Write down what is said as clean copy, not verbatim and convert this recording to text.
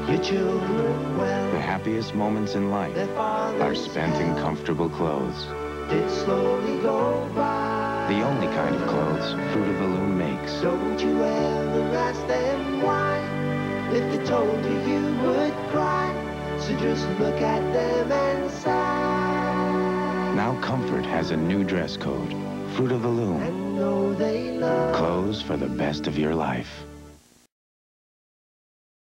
your children well. The happiest moments in life are spent in comfortable clothes. Did slowly go by. The only kind of clothes Fruit of the Loom makes. Don't you ever ask them why. If they told you, you would cry. So just look at them and sigh. Now comfort has a new dress code. Fruit of the Loom. And know they love Clothes for the best of your life.